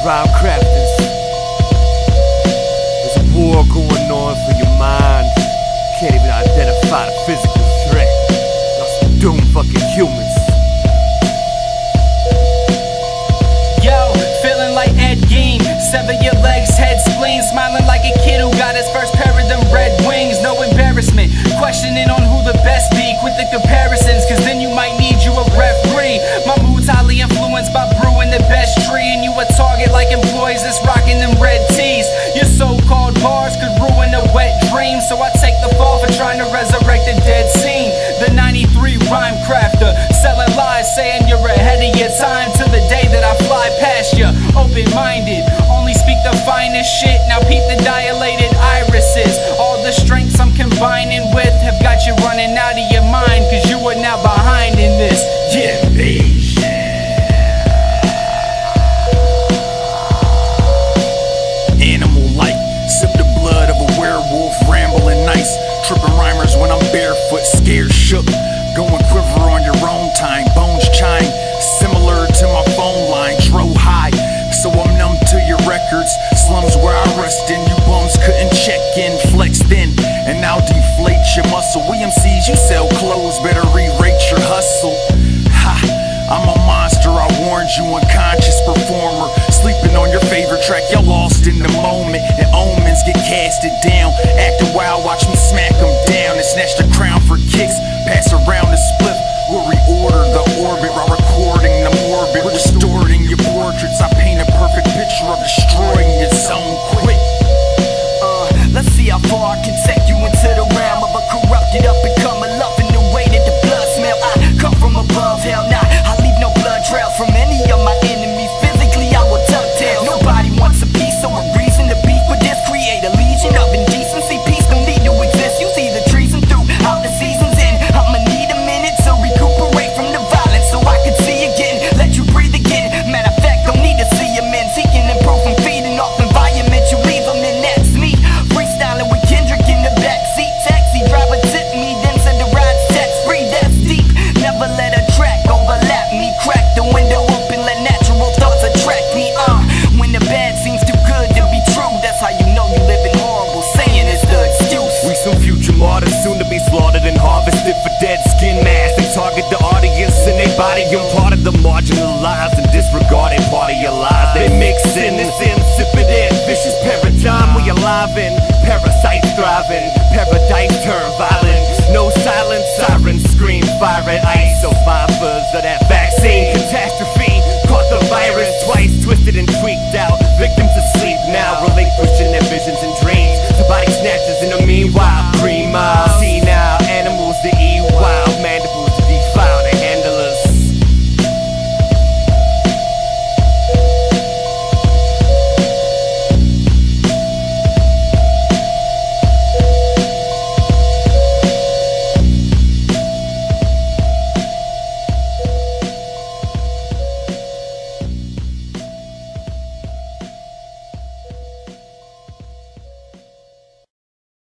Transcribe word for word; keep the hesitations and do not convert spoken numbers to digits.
Rhyme crafters. There's a war going on for your mind. Can't even identify the physical threat. Y'all some doomed fucking humans. Yo, feeling like Ed Gein. Sever your legs, head spleen. Smiling like a kid who got his first pair of them red wings. No embarrassment, questioning on who the best be. Quit the comparisons, cause then you might need you a referee. My mood's highly influenced by brewing the best tree. And you a target like employees that's rocking them red tees. Your so-called bars could ruin a wet dream. So I take the fall for trying to resurrect the dead scene. The ninety-three rhyme crafter, selling lies, saying you're ahead of your time. Till the day that I fly past you, open-minded, only speak the finest shit. Now peep the dilated irises. All the strengths I'm combining with have got you running out of your mind, cause you are now behind in this. Yeah, vision. Animal-like, sip the blood of a werewolf, rambling nice. Tripping rhymers when I'm barefoot, scared, shook. Going quiver on your own time, bones chime. Similar to my phone line, dro high. So I'm numb to your records. Slums where I rest in, you bums couldn't check in. Flexed in, and now deflate your muscle. We M Cs, you sell clothes, better re-rate your hustle. Ha, I'm a monster, I warned you, unconscious performer. Sleeping on your favorite track, you're lost in the moment. And omens get casted down. Acting wild, watch me smack them down. And snatch the crown for kicks, pass around the spliff. We'll reorder the orbit while recording the morbid. Restoring your portraits, I paint a perfect picture of destroying your zone quick. Uh, let's see how far I can take you into the realm of a corrupted up and coming love in the way that the blood smell. I come from above, hell nah, I leave no blood trails from any of my enemies. Physically I will tuck tails. Nobody wants a piece or a reason to beef with this. Create a legion of indecency. Peace don't need to exist. You see the treason throughout the seasons in. I'ma need a minute to recuperate from the violence so I can see again, let you breathe again. Matter of fact, don't need to see them in. Seeking and proof and feeding off environment you leave them in. That's me, freestyling with Kendrick in the backseat. Taxi driver tip me, then said the ride's tax free. That's deep, never let a track overlap me. Crack the window open, let natural thoughts attract me. Uh, when the bad seems too good to be true, that's how you know you living horrible. Saying it's the excuse. We some future martyrs, soon to be slaughtered and harvested for dead skin masks. They target the audience and they body them. Part of the marginalized and disregarded part of your lives. They mix in this insipid and vicious paradigm we alive in. Parasites thriving, paradise turn violent. No silence, sirens scream, fire at ice. Survivors of that vaccine catastrophe caught the virus twice, twisted and tweaked out. Victims asleep now, relinquishing their visions and dreams to body snatchers in the meanwhile.